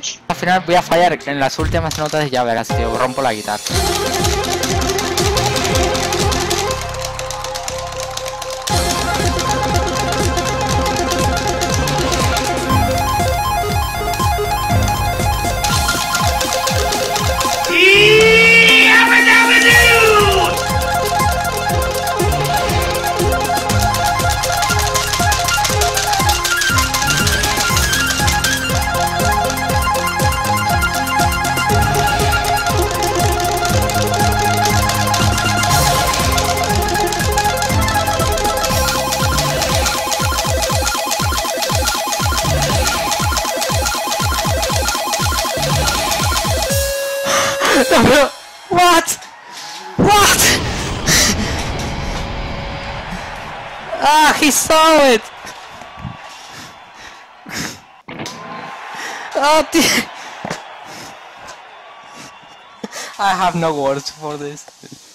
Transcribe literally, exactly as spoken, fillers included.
Al final voy a fallar en las últimas notas y ya verás, tío, rompo la guitarra. No, no. What? What? Ah, he saw it. Oh, dear. I have no words for this.